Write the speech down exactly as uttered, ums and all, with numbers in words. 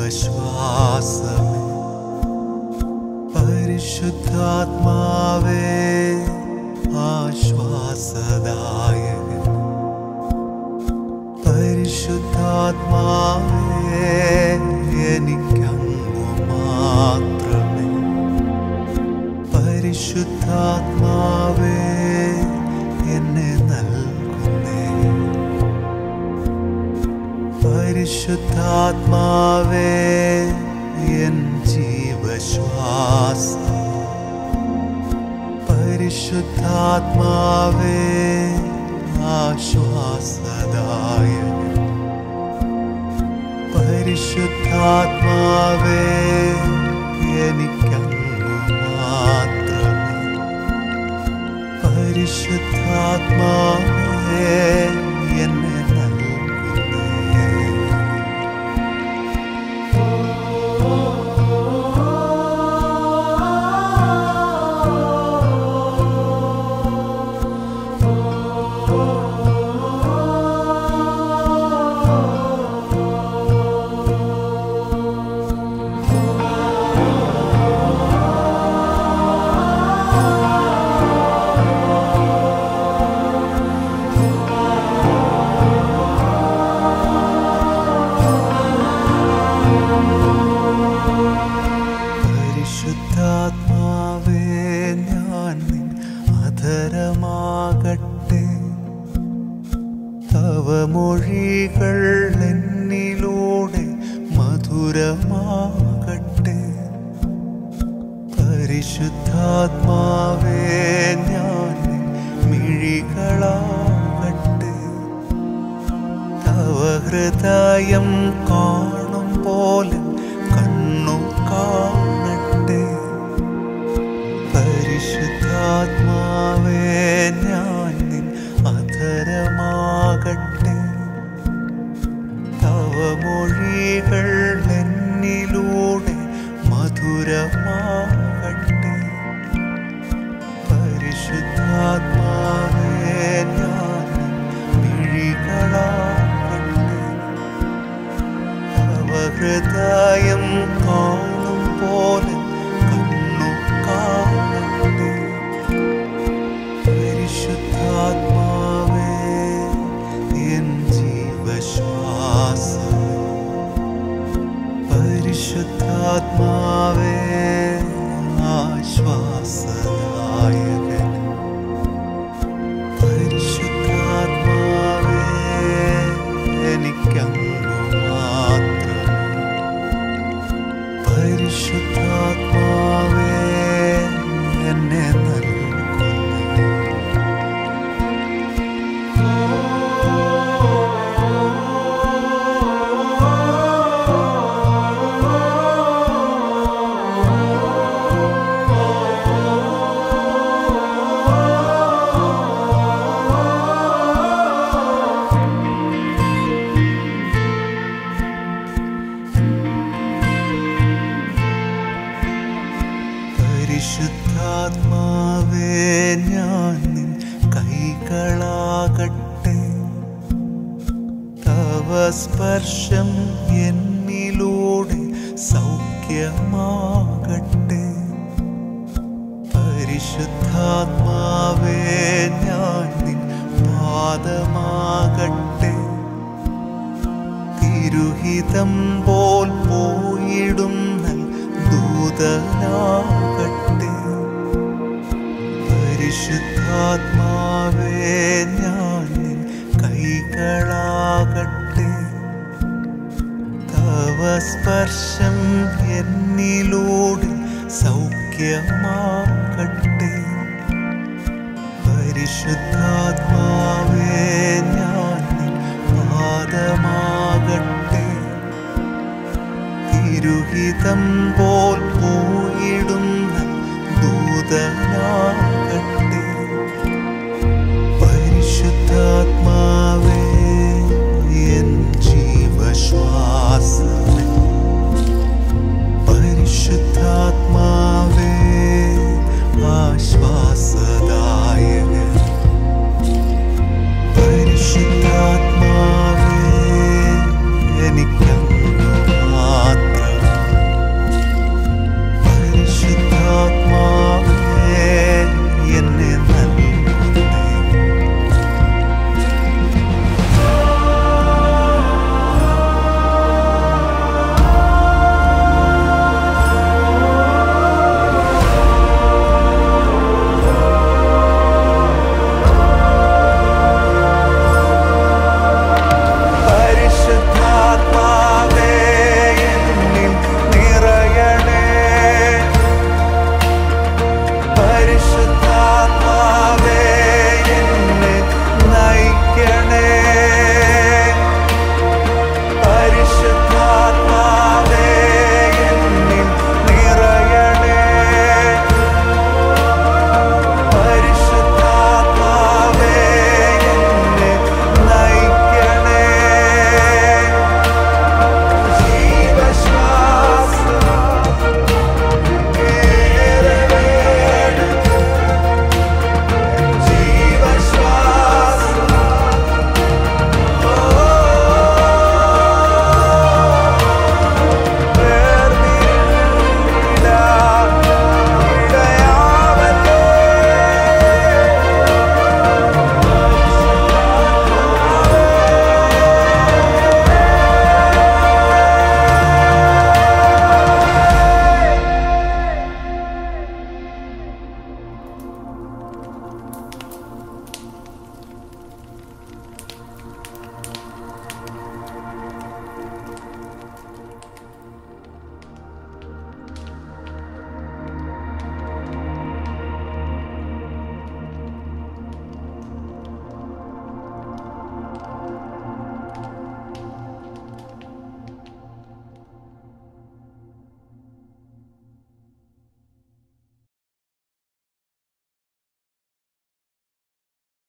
ജീവശ്വാസമേ, പരിശുദ്ധാത്മാവേ ആശ്വാസദായകൻ, പരിശുദ്ധാത്മാവേ എനിക്കങ്ങു മാത്രമേ, പരിശുദ്ധാത്മാവേ എന്നെ നൽകുന്നേ, പരിശുദ്ധാത്മാവേ എൻ ജീവശ്വാസം, പരിശുദ്ധാത്മാവേ ആശ്വാസദായകൻ, പരിശുദ്ധാത്മാവേ എനിക്കങ്ങു മാത്രമേ, പരിശുദ്ധാത്മാവേ എന്നെ നൽകുന്നേ. മൊഴികൾ എന്നിലൂടെ മധുരമാകട്ടെ, പരിശുദ്ധാത്മാവേ ഞാൻ മിഴികളാകട്ടെ, തവ ഹൃദയം കാണും പോലെ കണ്ണു കാണട്ടെ, പരിശുദ്ധാത്മാവേ ഞാൻ അധരമാകട്ടെ, തവ മൊഴികൾ എന്നിലൂടെ മധുരമാകട്ടെ, പരിശുദ്ധാത്മാവേ ഞാൻ മിഴികളാകട്ടെ, തവ ഹൃദയം കാണും പോലെ കണ്ണു കാണട്ടെ, പരിശുദ്ധാത്മാവേ എൻ ജീവശ്വാസമേ, പരിശുദ്ധാത്മാവേ ആശ്വാസദായകൻ, പരിശുദ്ധാത്മാവേ എനിക്കങ്ങു മാത്രമേ, പരിശുദ്ധാത്മാവേ എന്നെ നൽകുന്നേ. പരിശുദ്ധാത്മാവേ ഞാൻ നിൻ കൈകളാകട്ടെ, തവ സ്പർശം എന്നിലൂടെ സൗഖ്യമാകട്ടെ, പരിശുദ്ധാത്മാവേ ഞാൻ നിൻ പാദമാകട്ടെ, തിരുഹിതം പോൽ പോയിടുന്ന ദൂതനാകട്ടെ, പരിശുദ്ധാത്മാവേ ഞാൻ നിൻ കൈകളാകട്ടെ, തവ സ്പർശം എന്നിലൂടെ സൗഖ്യമാകട്ടെ, പരിശുദ്ധാത്മാവേ ഞാൻ നിൻ പാദമാകട്ടെ, തിരുഹിതം പോൽ പോയിടുന്ന ദൂതനാകട്ടെ, പരിശുദ്ധാത്മാവേ എൻ ജീവശ്വാസം,